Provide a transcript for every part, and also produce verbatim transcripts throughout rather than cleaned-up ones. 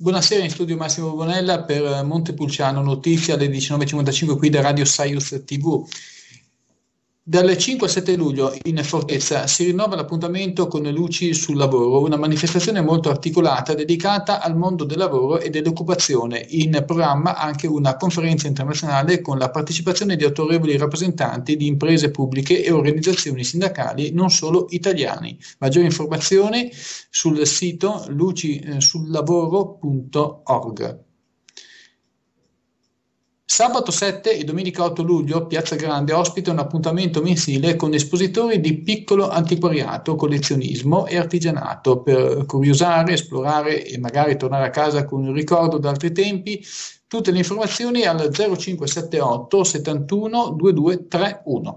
Buonasera, in studio Massimo Bonella per Montepulciano, notizia alle diciannove e cinquantacinque qui da Radio Saius tivù. Dalle cinque al sette luglio in Fortezza si rinnova l'appuntamento con Luci sul lavoro, una manifestazione molto articolata dedicata al mondo del lavoro e dell'occupazione. In programma anche una conferenza internazionale con la partecipazione di autorevoli rappresentanti di imprese pubbliche e organizzazioni sindacali non solo italiani. Maggiori informazioni sul sito luci sul lavoro punto org. Sabato sette e domenica otto luglio Piazza Grande ospita un appuntamento mensile con espositori di piccolo antiquariato, collezionismo e artigianato per curiosare, esplorare e magari tornare a casa con un ricordo d'altri tempi. Tutte le informazioni al zero cinque sette otto settantuno ventidue trentuno.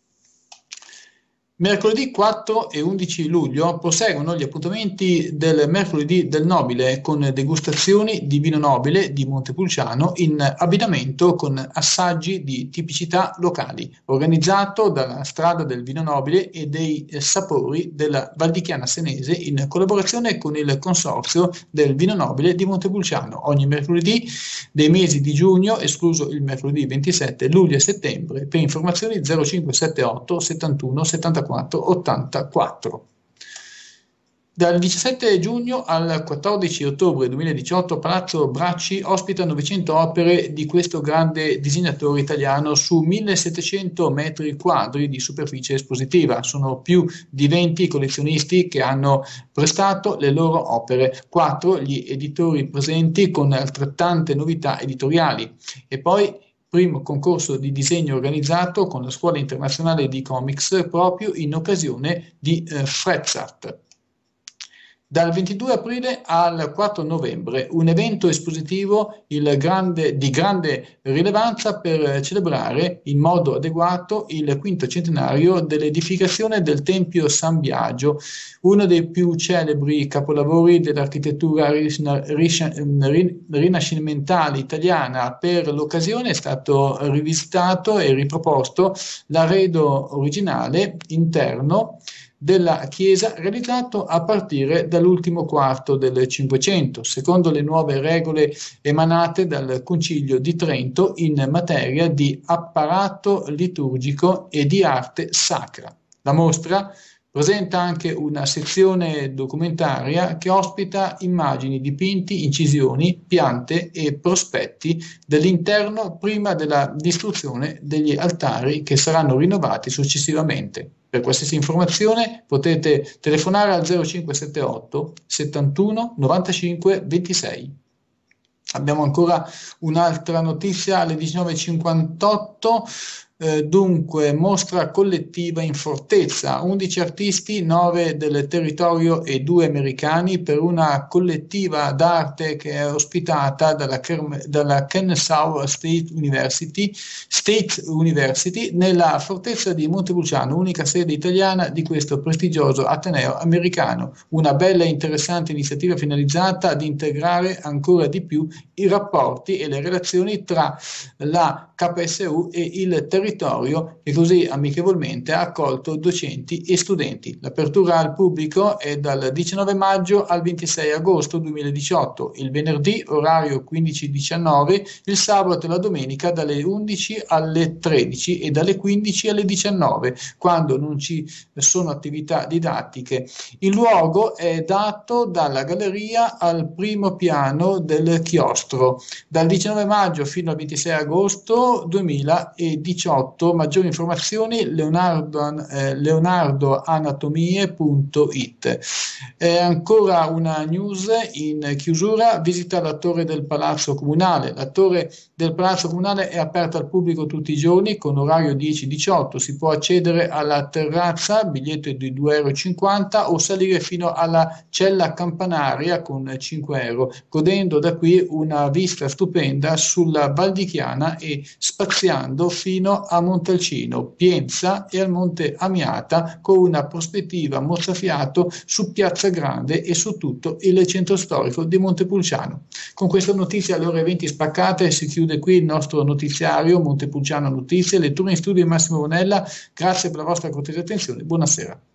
Mercoledì quattro e undici luglio proseguono gli appuntamenti del Mercoledì del Nobile con degustazioni di vino nobile di Montepulciano in abbinamento con assaggi di tipicità locali, organizzato dalla Strada del Vino Nobile e dei Sapori della Valdichiana Senese in collaborazione con il Consorzio del Vino Nobile di Montepulciano, ogni mercoledì dei mesi di giugno, escluso il mercoledì ventisette luglio e settembre. Per informazioni zero cinque sette otto settantuno settantaquattro ottantaquattro. Dal diciassette giugno al quattordici ottobre duemiladiciotto Palazzo Bracci ospita novecento opere di questo grande disegnatore italiano su millesettecento metri quadri di superficie espositiva. Sono più di venti collezionisti che hanno prestato le loro opere, quattro gli editori presenti con altrettante novità editoriali. E poi primo concorso di disegno organizzato con la Scuola Internazionale di Comics proprio in occasione di eh, Fretzart. Dal ventidue aprile al quattro novembre, un evento espositivo il grande, di grande rilevanza per celebrare in modo adeguato il quinto centenario dell'edificazione del Tempio San Biagio, uno dei più celebri capolavori dell'architettura rinascimentale italiana. Per l'occasione è stato rivisitato e riproposto l'arredo originale interno della chiesa realizzato a partire dall'ultimo quarto del Cinquecento, secondo le nuove regole emanate dal Concilio di Trento in materia di apparato liturgico e di arte sacra. La mostra presenta anche una sezione documentaria che ospita immagini, dipinti, incisioni, piante e prospetti dell'interno prima della distruzione degli altari che saranno rinnovati successivamente. Per qualsiasi informazione potete telefonare al zero cinque sette otto settantuno novantacinque ventisei. Abbiamo ancora un'altra notizia alle diciannove e cinquantotto. Eh, dunque, mostra collettiva in Fortezza, undici artisti, nove del territorio e due americani per una collettiva d'arte che è ospitata dalla, dalla Kennesaw State University, State University nella Fortezza di Montepulciano, unica sede italiana di questo prestigioso ateneo americano. Una bella e interessante iniziativa finalizzata ad integrare ancora di più i rapporti e le relazioni tra la K S U e il territorio e così amichevolmente ha accolto docenti e studenti. L'apertura al pubblico è dal diciannove maggio al ventisei agosto duemiladiciotto, il venerdì orario quindici diciannove, il sabato e la domenica dalle undici alle tredici e dalle quindici alle diciannove, quando non ci sono attività didattiche. Il luogo è dato dalla galleria al primo piano del chiostro. Dal diciannove maggio fino al ventisei agosto duemiladiciotto. Maggiori informazioni leonardo, eh, leonardoanatomie punto it. Eh, ancora una news in chiusura: visita la torre del Palazzo Comunale. La torre del Palazzo Comunale è aperta al pubblico tutti i giorni con orario dieci diciotto. Si può accedere alla terrazza, biglietto di due e cinquanta euro, o salire fino alla cella campanaria con cinque euro, godendo da qui una vista stupenda sulla Valdichiana e spaziando fino a Montalcino, Pienza e al Monte Amiata, con una prospettiva mozzafiato su Piazza Grande e su tutto il centro storico di Montepulciano. Con questa notizia alle ore venti spaccate si chiude qui il nostro notiziario Montepulciano Notizie. Lettura in studio di Massimo Bonella. Grazie per la vostra cortese attenzione. Buonasera.